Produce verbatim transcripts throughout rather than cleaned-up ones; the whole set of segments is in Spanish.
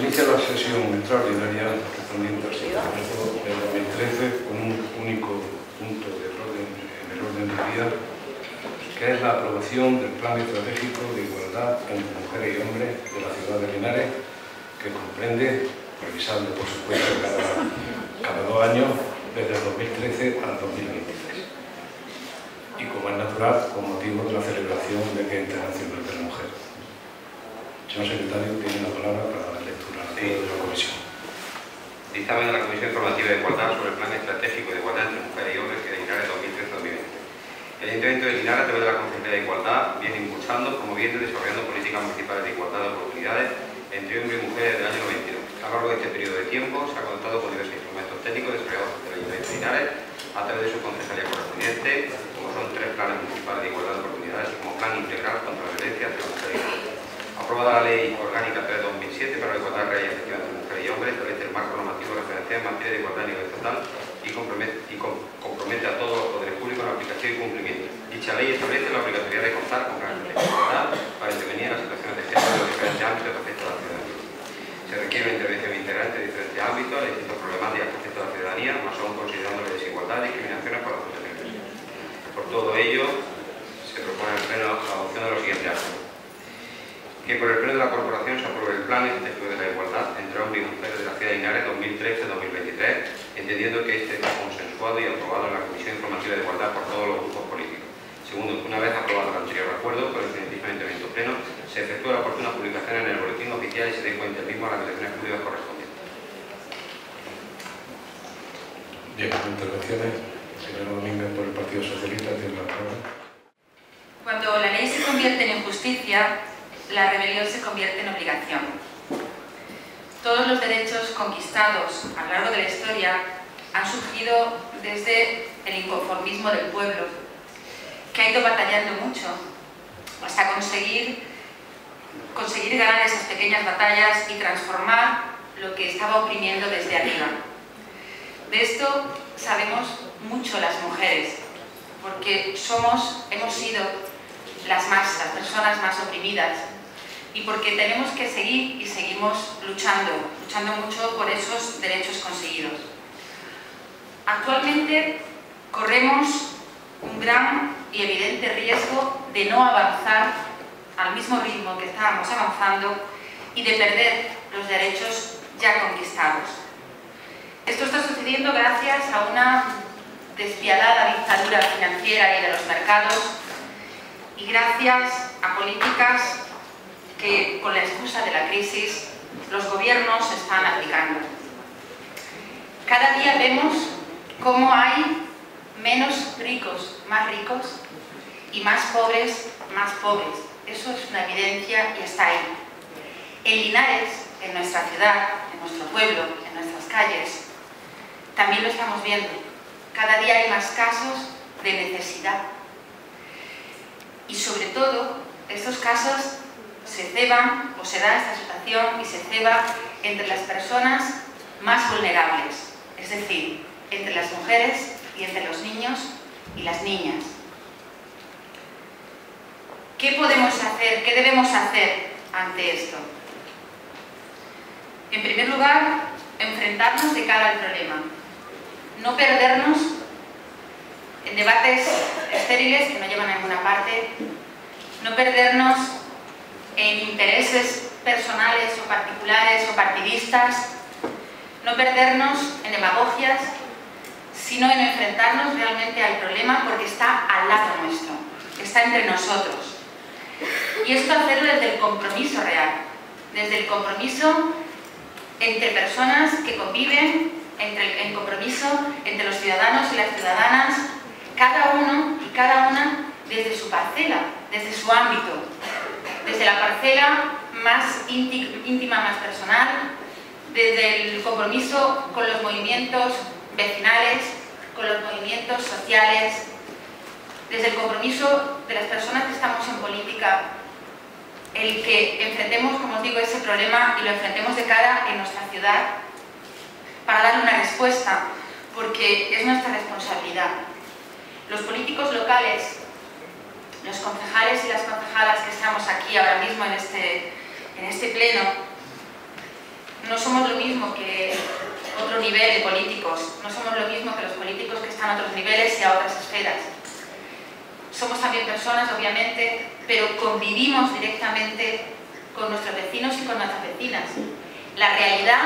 inicia la sesión extraordinaria correspondiente al seguimiento del dos mil trece con un único punto de orden, en el orden del día, que es la aprobación del Plan Estratégico de Igualdad entre Mujeres y Hombres de la ciudad de Linares, que comprende, revisable por supuesto cada, cada dos años, desde el dos mil trece al dos mil veintitrés. Y como es natural, con motivo de la celebración del Día Internacional de la Mujer. Señor secretario, tiene la palabra para la lectura de la comisión. Dictamen de la Comisión Informativa de Igualdad sobre el Plan Estratégico de Igualdad entre Mujeres y Hombres de Linares dos mil trece dos mil veinte. El Ayuntamiento de Linares, a través de la Consejería de Igualdad, viene impulsando, promoviendo y desarrollando políticas municipales de igualdad de oportunidades entre hombres y mujeres desde el año noventa y dos. A lo largo de este periodo de tiempo se ha contado con diversos instrumentos técnicos desarrollados por el Ayuntamiento de Linares a través de su concejalía correspondiente, como son tres planes municipales de igualdad de oportunidades y como plan integral contra la violencia hacia la mujer y la mujer. Aprobada la Ley Orgánica tres de dos mil siete para la igualdad real y efectiva entre mujeres y hombres, establece el marco normativo referencial en materia de igualdad a nivel estatal y compromete, y com, compromete a todos los poderes públicos en la aplicación y cumplimiento. Dicha ley establece la obligatoriedad de contar con carácter de igualdad para intervenir en las situaciones de género en los diferentes ámbitos que afectan a la ciudadanía. Se requiere una intervención integral en diferentes ámbitos, las distintas problemáticas que afectan a la ciudadanía, más aún considerando la desigualdad y discriminaciones por razones de género. Por todo ello, se propone al Pleno la adopción de los siguientes actos. Que por el Pleno de la Corporación se apruebe el Plan Estratégico de la Igualdad entre hombres y mujeres de la ciudad de Linares dos mil trece dos mil veintitrés, entendiendo que este está consensuado y aprobado en la Comisión Informativa de Igualdad por todos los grupos políticos. Segundo, una vez aprobado el anterior acuerdo por el Pleno Ayuntamiento Pleno, se efectúa la oportuna publicación en el Boletín Oficial y se dé cuenta el mismo a las administraciones públicas correspondientes. Bien, intervenciones. Señora Domínguez, por el Partido Socialista, tiene la palabra. Cuando la ley se convierte en injusticia, la rebelión se convierte en obligación. Todos los derechos conquistados a lo largo de la historia han surgido desde el inconformismo del pueblo, que ha ido batallando mucho hasta conseguir, conseguir ganar esas pequeñas batallas y transformar lo que estaba oprimiendo desde arriba. De esto sabemos mucho las mujeres, porque somos, hemos sido las, más, las personas más oprimidas, y porque tenemos que seguir y seguimos luchando, luchando mucho por esos derechos conseguidos. Actualmente corremos un gran y evidente riesgo de no avanzar al mismo ritmo que estábamos avanzando y de perder los derechos ya conquistados. Esto está sucediendo gracias a una despiadada dictadura financiera y de los mercados y gracias a políticas que, con la excusa de la crisis, los gobiernos están aplicando. Cada día vemos cómo hay menos ricos, más ricos, y más pobres, más pobres. Eso es una evidencia y está ahí. En Linares, en nuestra ciudad, en nuestro pueblo, en nuestras calles, también lo estamos viendo. Cada día hay más casos de necesidad. Y sobre todo, estos casos se ceban, o se da esta situación y se ceba entre las personas más vulnerables, es decir, entre las mujeres y entre los niños y las niñas. ¿Qué podemos hacer? ¿Qué debemos hacer ante esto? En primer lugar, enfrentarnos de cara al problema. No perdernos en debates estériles que no llevan a ninguna parte. No perdernos en intereses personales o particulares o partidistas. No perdernos en demagogias, sino en enfrentarnos realmente al problema porque está al lado nuestro, está entre nosotros. Y esto hacerlo desde el compromiso real, desde el compromiso entre personas que conviven, entre el, el compromiso entre los ciudadanos y las ciudadanas, cada uno y cada una desde su parcela, desde su ámbito, desde la parcela más íntima, más personal, desde el compromiso con los movimientos vecinales, con los movimientos sociales, desde el compromiso de las personas que estamos en política, el que enfrentemos, como os digo, ese problema y lo enfrentemos de cara en nuestra ciudad para darle una respuesta, porque es nuestra responsabilidad. Los políticos locales, los concejales y las concejalas que estamos aquí ahora mismo en este, en este pleno, no somos lo mismo que otro nivel de políticos, no somos lo mismo que los políticos que están a otros niveles y a otras esferas. Somos también personas, obviamente, pero convivimos directamente con nuestros vecinos y con nuestras vecinas. La realidad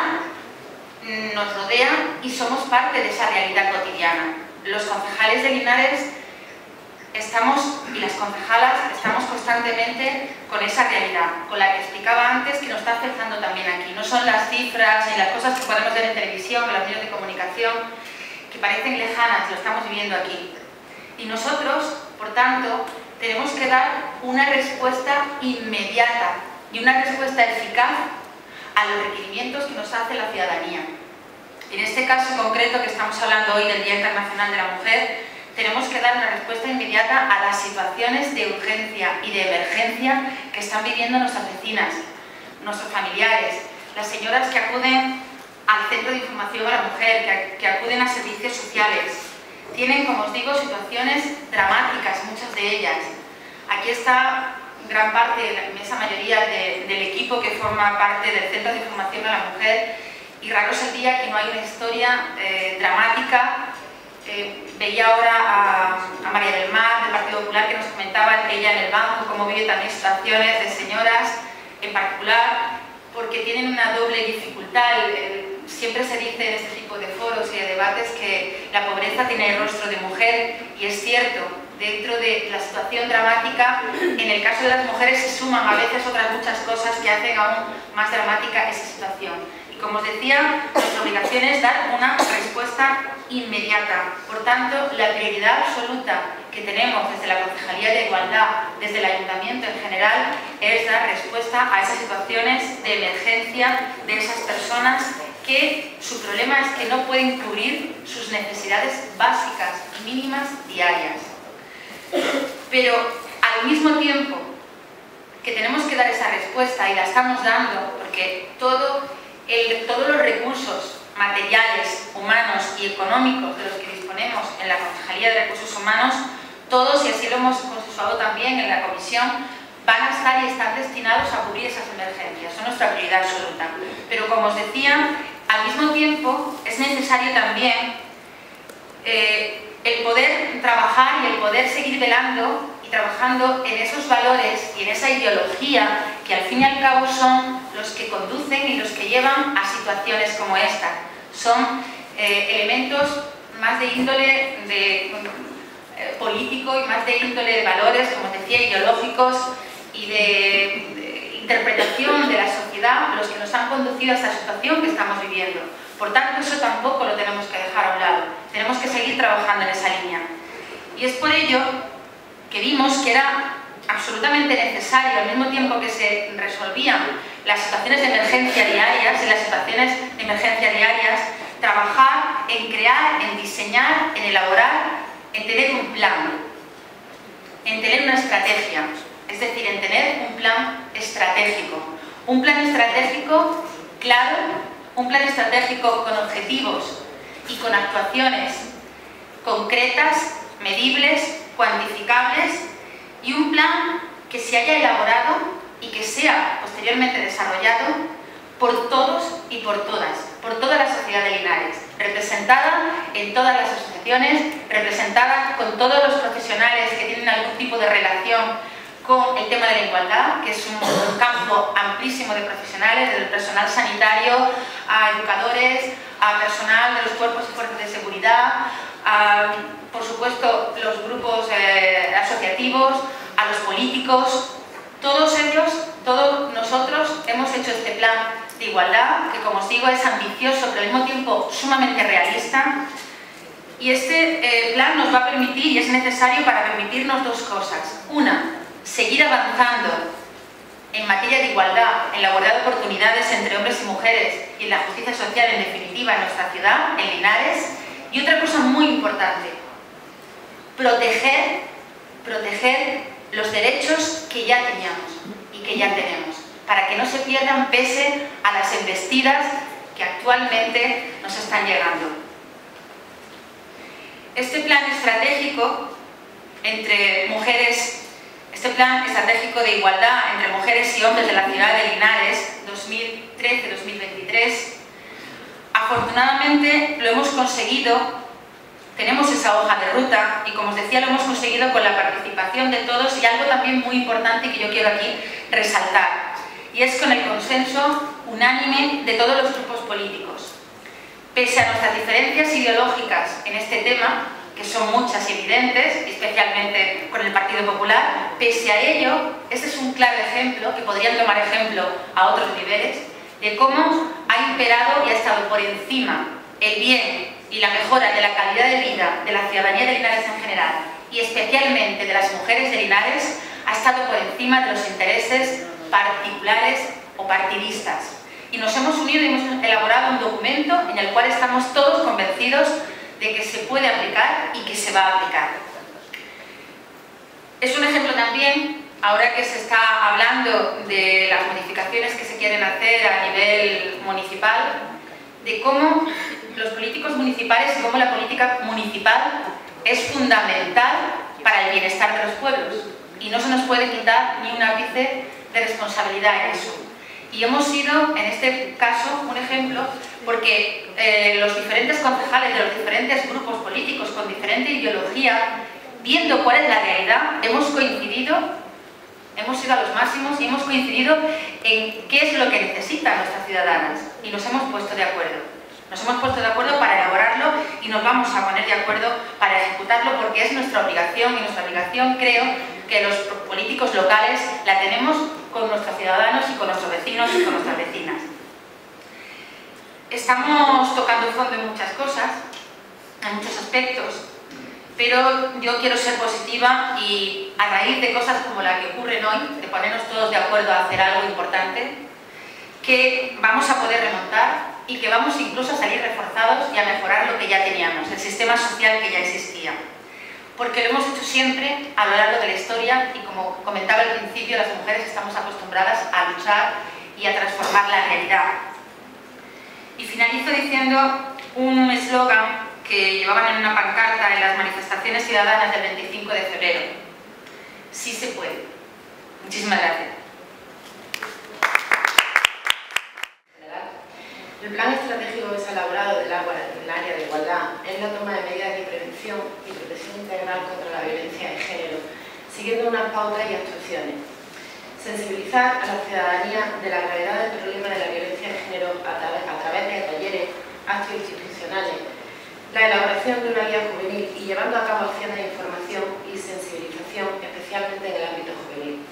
nos rodea y somos parte de esa realidad cotidiana. Los concejales de Linares estamos, y las concejalas estamos constantemente con esa realidad, con la que explicaba antes, que nos está afectando también aquí. No son las cifras ni las cosas que podemos ver en televisión, en los medios de comunicación, que parecen lejanas, lo estamos viviendo aquí. Y nosotros, por tanto, tenemos que dar una respuesta inmediata y una respuesta eficaz a los requerimientos que nos hace la ciudadanía. En este caso concreto que estamos hablando hoy del Día Internacional de la Mujer, tenemos que dar una respuesta inmediata a las situaciones de urgencia y de emergencia que están viviendo nuestras vecinas, nuestros familiares, las señoras que acuden al Centro de Información a la Mujer, que, que acuden a servicios sociales. Tienen, como os digo, situaciones dramáticas, muchas de ellas. Aquí está gran parte, la inmensa mayoría de, del equipo que forma parte del Centro de Información a la Mujer, y raro es el día que no hay una historia eh, dramática. Eh, veía ahora a, a María del Mar, del Partido Popular, que nos comentaba que ella en el banco, cómo vive también situaciones de señoras en particular, porque tienen una doble dificultad. El, el, siempre se dice en este tipo de foros y de debates que la pobreza tiene el rostro de mujer, y es cierto. Dentro de la situación dramática, en el caso de las mujeres se suman a veces otras muchas cosas que hacen aún más dramática esa situación. Y como os decía, nuestra obligación es dar una respuesta inmediata. Por tanto, la prioridad absoluta que tenemos desde la Concejalía de Igualdad, desde el Ayuntamiento en general, es dar respuesta a esas situaciones de emergencia de esas personas que su problema es que no pueden cubrir sus necesidades básicas y mínimas diarias. Pero al mismo tiempo que tenemos que dar esa respuesta, y la estamos dando, porque todo el, todos los recursos materiales, humanos y económicos de los que disponemos en la Concejalía de Recursos Humanos, todos, y así lo hemos consensuado también en la comisión, van a estar y están destinados a cubrir esas emergencias. Son nuestra prioridad absoluta. Pero como os decía, al mismo tiempo es necesario también eh, el poder trabajar y el poder seguir velando y trabajando en esos valores y en esa ideología que al fin y al cabo son los que conducen y los que llevan a situaciones como esta. Son eh, elementos más de índole de, eh, político y más de índole de valores, como os decía, ideológicos y de, de interpretación de la sociedad, los que nos han conducido a esta situación que estamos viviendo. Por tanto, eso tampoco lo tenemos que dejar a un lado. Tenemos que seguir trabajando en esa línea. Y es por ello que vimos que era absolutamente necesario, al mismo tiempo que se resolvían las situaciones de emergencia diarias, en las situaciones de emergencia diarias, trabajar en crear, en diseñar, en elaborar, en tener un plan, en tener una estrategia, es decir, en tener un plan estratégico. Un plan estratégico claro, un plan estratégico con objetivos y con actuaciones concretas, medibles, cuantificables, y un plan que se haya elaborado y que sea posteriormente desarrollado por todos y por todas, por toda la sociedad de Linares, representada en todas las asociaciones, representada con todos los profesionales que tienen algún tipo de relación con el tema de la igualdad, que es un, un campo amplísimo de profesionales, desde el personal sanitario, a educadores, a personal de los cuerpos y fuerzas de seguridad, a, por supuesto, los grupos eh, asociativos, a los políticos. Todos ellos, todos nosotros hemos hecho este plan de igualdad, que como os digo es ambicioso, pero al mismo tiempo sumamente realista. Y este eh, plan nos va a permitir, y es necesario para permitirnos dos cosas. Una, seguir avanzando en materia de igualdad, en la igualdad de oportunidades entre hombres y mujeres y en la justicia social, en definitiva, en nuestra ciudad, en Linares. Y otra cosa muy importante, proteger, proteger los derechos que ya teníamos y que ya tenemos, para que no se pierdan pese a las embestidas que actualmente nos están llegando. Este plan estratégico entre mujeres Este Plan Estratégico de Igualdad entre Mujeres y Hombres de la ciudad de Linares, dos mil trece dos mil veintitrés, afortunadamente lo hemos conseguido, tenemos esa hoja de ruta y, como os decía, lo hemos conseguido con la participación de todos, y algo también muy importante que yo quiero aquí resaltar, y es con el consenso unánime de todos los grupos políticos. Pese a nuestras diferencias ideológicas en este tema, que son muchas y evidentes, especialmente con el Partido Popular, pese a ello, este es un claro ejemplo, que podrían tomar ejemplo a otros niveles, de cómo ha imperado y ha estado por encima el bien y la mejora de la calidad de vida de la ciudadanía de Linares en general, y especialmente de las mujeres de Linares, ha estado por encima de los intereses particulares o partidistas. Y nos hemos unido y hemos elaborado un documento en el cual estamos todos convencidos de que se puede aplicar y que se va a aplicar. Es un ejemplo también, ahora que se está hablando de las modificaciones que se quieren hacer a nivel municipal, de cómo los políticos municipales y cómo la política municipal es fundamental para el bienestar de los pueblos, y no se nos puede quitar ni un ápice de responsabilidad en eso. Y hemos sido, en este caso, un ejemplo, porque eh, los diferentes concejales de los diferentes grupos políticos con diferente ideología, viendo cuál es la realidad, hemos coincidido, hemos sido a los máximos y hemos coincidido en qué es lo que necesitan nuestras ciudadanas, y nos hemos puesto de acuerdo. Nos hemos puesto de acuerdo para elaborarlo y nos vamos a poner de acuerdo para ejecutarlo, porque es nuestra obligación, y nuestra obligación, creo, que los políticos locales la tenemos con nuestros ciudadanos y con nuestros vecinos y con nuestras vecinas. Estamos tocando fondo en muchas cosas, en muchos aspectos, pero yo quiero ser positiva y, a raíz de cosas como la que ocurren hoy, de ponernos todos de acuerdo a hacer algo importante, que vamos a poder remontar y que vamos incluso a salir reforzados y a mejorar lo que ya teníamos, el sistema social que ya existía. Porque lo hemos hecho siempre a lo largo de la historia, y, como comentaba al principio, las mujeres estamos acostumbradas a luchar y a transformar la realidad. Y finalizo diciendo un eslogan que llevaban en una pancarta en las manifestaciones ciudadanas del veinticinco de febrero. Sí se puede. Muchísimas gracias. El plan estratégico que se ha elaborado del área de igualdad es la toma de medidas de prevención y protección integral contra la violencia de género, siguiendo unas pautas y actuaciones. Sensibilizar a la ciudadanía de la gravedad del problema de la violencia de género a través, a través de talleres, actos institucionales, la elaboración de una guía juvenil y llevando a cabo acciones de información y sensibilización, especialmente en el ámbito juvenil.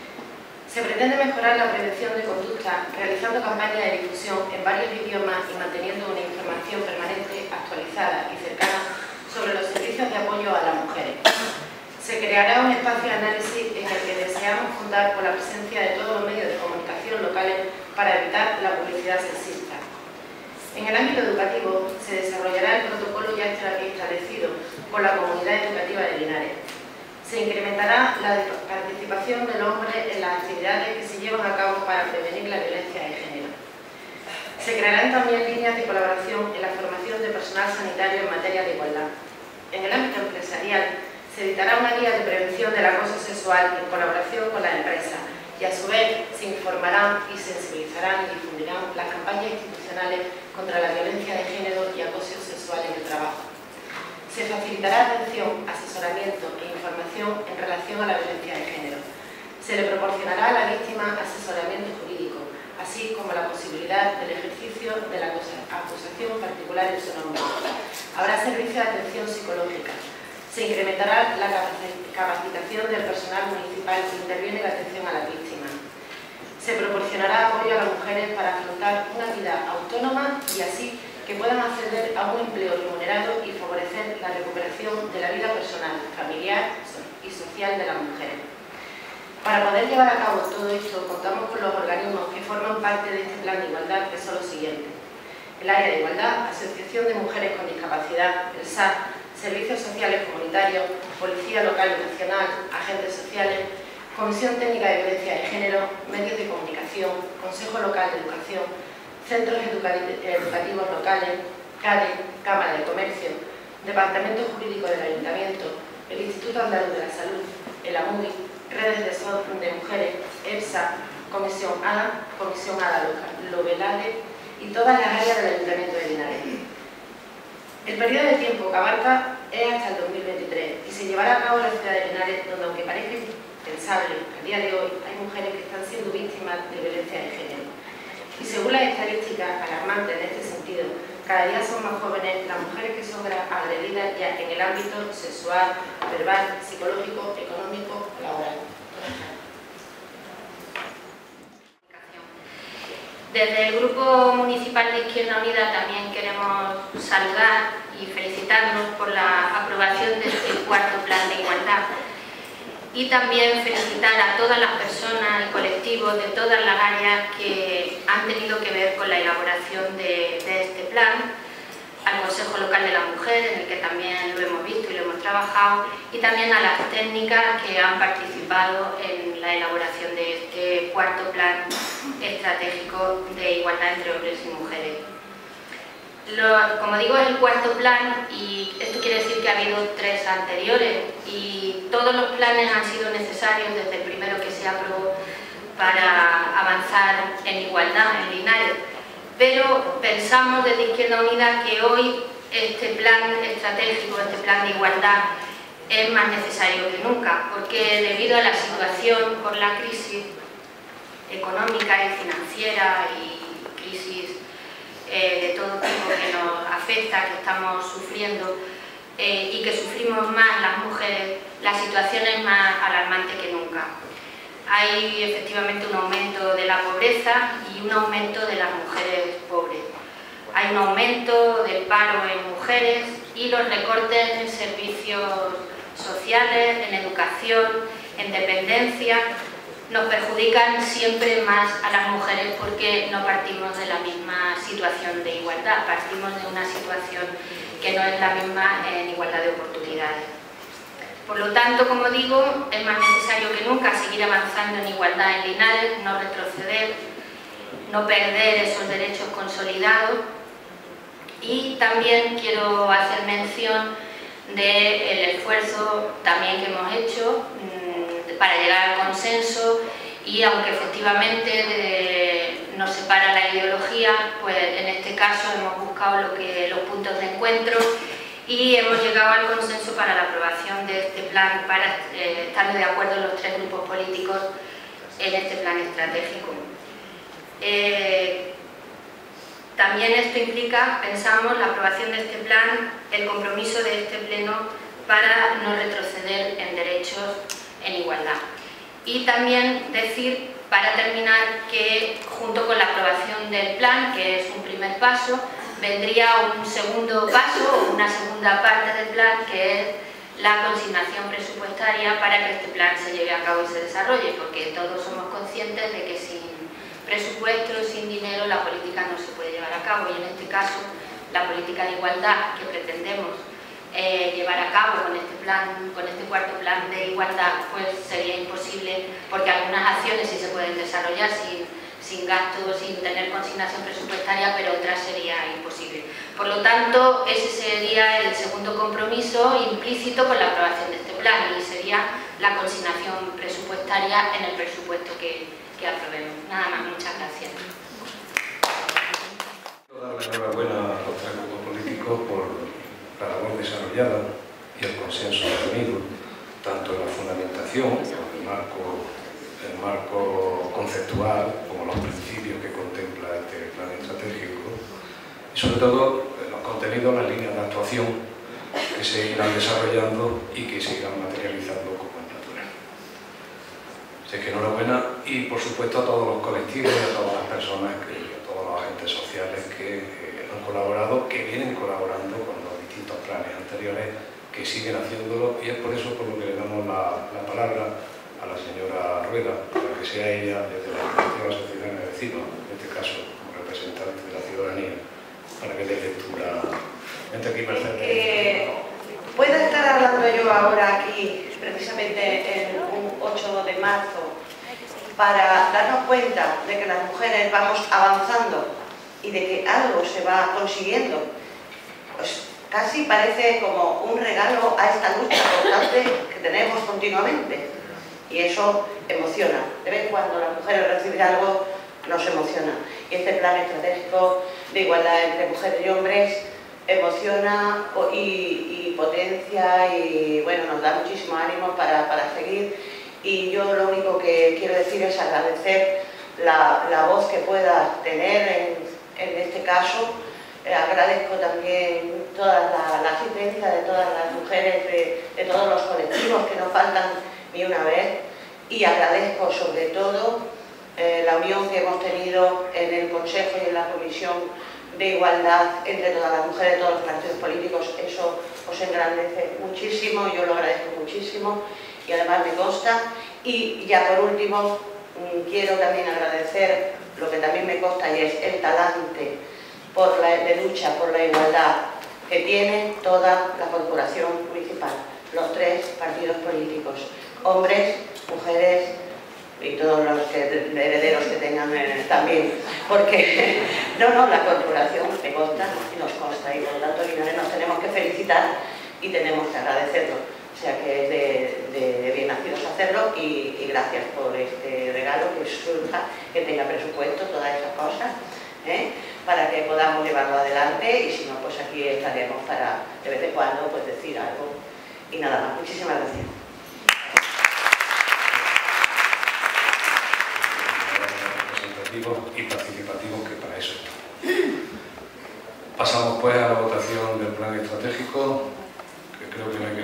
Se pretende mejorar la prevención de conducta realizando campañas de difusión en varios idiomas y manteniendo una información permanente, actualizada y cercana sobre los servicios de apoyo a las mujeres. Se creará un espacio de análisis en el que deseamos contar con la presencia de todos los medios de comunicación locales para evitar la publicidad sexista. En el ámbito educativo se desarrollará el protocolo ya establecido por la comunidad educativa de Linares. Se incrementará la participación del hombre en las actividades que se llevan a cabo para prevenir la violencia de género. Se crearán también líneas de colaboración en la formación de personal sanitario en materia de igualdad. En el ámbito empresarial se editará una guía de prevención del acoso sexual en colaboración con la empresa, y a su vez se informarán y sensibilizarán y difundirán las campañas institucionales contra la violencia de género y acoso sexual en el trabajo. Se facilitará atención, asesoramiento e información en relación a la violencia de género. Se le proporcionará a la víctima asesoramiento jurídico, así como la posibilidad del ejercicio de la acusación particular en su nombre. Habrá servicio de atención psicológica. Se incrementará la capacitación del personal municipal que interviene en la atención a la víctima. Se proporcionará apoyo a las mujeres para afrontar una vida autónoma y así que puedan acceder a un empleo remunerado y favorecer la recuperación de la vida personal, familiar y social de las mujeres. Para poder llevar a cabo todo esto, contamos con los organismos que forman parte de este plan de igualdad, que son los siguientes: el área de igualdad, Asociación de Mujeres con Discapacidad, el S A C, Servicios Sociales Comunitarios, Policía Local y Nacional, Agentes Sociales, Comisión Técnica de Violencia de Género, Medios de Comunicación, Consejo Local de Educación, Centros Educativos Locales, C A D E, Cámara de Comercio, Departamento Jurídico del Ayuntamiento, el Instituto Andaluz de la Salud, el AMUDI, redes de, so de mujeres, EPSA, Comisión ADA, Comisión ADA local, Lobelade y todas las áreas del Ayuntamiento de Linares. El periodo de tiempo que abarca es hasta el dos mil veintitrés y se llevará a cabo en la ciudad de Linares, donde, aunque parezca impensable, a día de hoy hay mujeres que están siendo víctimas de violencia de género. Y según las estadísticas alarmantes en este sentido, cada día son más jóvenes las mujeres que son agredidas ya en el ámbito sexual, verbal, psicológico, económico o laboral. Desde el Grupo Municipal de Izquierda Unida también queremos saludar y felicitarnos por la aprobación de este cuarto Plan de Igualdad y también felicitar a todas las personas y colectivos de todas las áreas que han tenido que ver con la elaboración de, de este plan, al Consejo Local de la Mujer, en el que también lo hemos visto y lo hemos trabajado, y también a las técnicas que han participado en la elaboración de este cuarto Plan Estratégico de Igualdad entre Hombres y Mujeres. Lo, como digo, es el cuarto plan y esto quiere decir que ha habido tres anteriores y todos los planes han sido necesarios desde el primero que se aprobó para avanzar en igualdad en Linares. Pero pensamos desde Izquierda Unida que hoy este plan estratégico, este plan de igualdad es más necesario que nunca, porque debido a la situación por la crisis económica y financiera y crisis eh, de todo tipo que nos afecta, que estamos sufriendo eh, y que sufrimos más las mujeres, la situación es más alarmante que nunca. Hay efectivamente un aumento de la pobreza y un aumento de las mujeres pobres. Hay un aumento del paro en mujeres y los recortes en servicios sociales, en educación, en dependencia, nos perjudican siempre más a las mujeres porque no partimos de la misma situación de igualdad, partimos de una situación que no es la misma en igualdad de oportunidades. Por lo tanto, como digo, es más necesario que nunca seguir avanzando en igualdad en Linares, no retroceder, no perder esos derechos consolidados. Y también quiero hacer mención del esfuerzo también que hemos hecho mmm, para llegar al consenso y aunque efectivamente de, nos separa la ideología, pues en este caso hemos buscado lo que, los puntos de encuentro y hemos llegado al consenso para la aprobación de este plan, para eh, estar de acuerdo los tres grupos políticos en este plan estratégico. Eh, también esto implica, pensamos, la aprobación de este plan, el compromiso de este pleno para no retroceder en derechos en igualdad. Y también decir, para terminar, que junto con la aprobación del plan, que es un primer paso, vendría un segundo paso, una segunda parte del plan, que es la consignación presupuestaria para que este plan se lleve a cabo y se desarrolle, porque todos somos conscientes de que sin presupuesto, sin dinero, la política no se puede llevar a cabo, y en este caso la política de igualdad que pretendemos eh, llevar a cabo con este plan, con este cuarto plan de igualdad, pues sería imposible, porque algunas acciones sí se pueden desarrollar sin sin gastos, sin tener consignación presupuestaria, pero otras sería imposible. Por lo tanto, ese sería el segundo compromiso implícito con la aprobación de este plan y sería la consignación presupuestaria en el presupuesto que, que aprobemos. Nada más, muchas gracias. Quiero dar la enhorabuena a los tres grupos políticos por la labor desarrollada y el consenso obtenido, tanto en la fundamentación, el marco el marco conceptual, como los principios que contempla este plan estratégico, y sobre todo los contenidos, las líneas de actuación que se irán desarrollando y que se irán materializando como es natural. Así que enhorabuena y por supuesto a todos los colectivos y a todas las personas, que, a todos los agentes sociales que eh, han colaborado, que vienen colaborando con los distintos planes anteriores, que siguen haciéndolo, y es por eso por lo que le damos la, la palabra a la señora Rueda, para que sea ella, desde la Asociación de Vecinos, en este caso como representante de la ciudadanía, para que dé lectura. Vente aquí, Mercedes. Eh, ¿Puedo estar hablando yo ahora aquí, precisamente en un ocho de marzo, para darnos cuenta de que las mujeres vamos avanzando y de que algo se va consiguiendo? Pues casi parece como un regalo a esta lucha constante que tenemos continuamente. y eso emociona. De vez en cuando las mujeres reciben algo, nos emociona. Y este plan estratégico de igualdad entre mujeres y hombres emociona y, y potencia y bueno, nos da muchísimo ánimo para, para seguir. Y yo lo único que quiero decir es agradecer la, la voz que pueda tener en, en este caso. Eh, agradezco también toda la, la asistencia de todas las mujeres, de, de todos los colectivos que no faltan ni una vez, y agradezco sobre todo eh, la unión que hemos tenido en el Consejo y en la Comisión de Igualdad entre todas las mujeres de todos los partidos políticos. Eso os engrandece muchísimo, yo lo agradezco muchísimo y además me consta. Y ya por último, mmm, quiero también agradecer lo que también me consta y es el talante por la, de lucha por la igualdad que tiene toda la corporación municipal, los tres partidos políticos, hombres, mujeres y todos los que, herederos que tengan eh, también, porque no, no, la corporación me consta y nos consta y por lo tanto nos tenemos que felicitar y tenemos que agradecerlo, o sea que es de, de, de bien nacidos hacerlo y, y gracias por este regalo que surja, que tenga presupuesto, todas esas cosas, ¿eh? Para que podamos llevarlo adelante y si no, pues aquí estaremos para de vez en cuando pues decir algo y nada más. Muchísimas gracias. Y participativos, que para eso estamos. Pasamos pues a la votación del plan estratégico, que creo que no hay que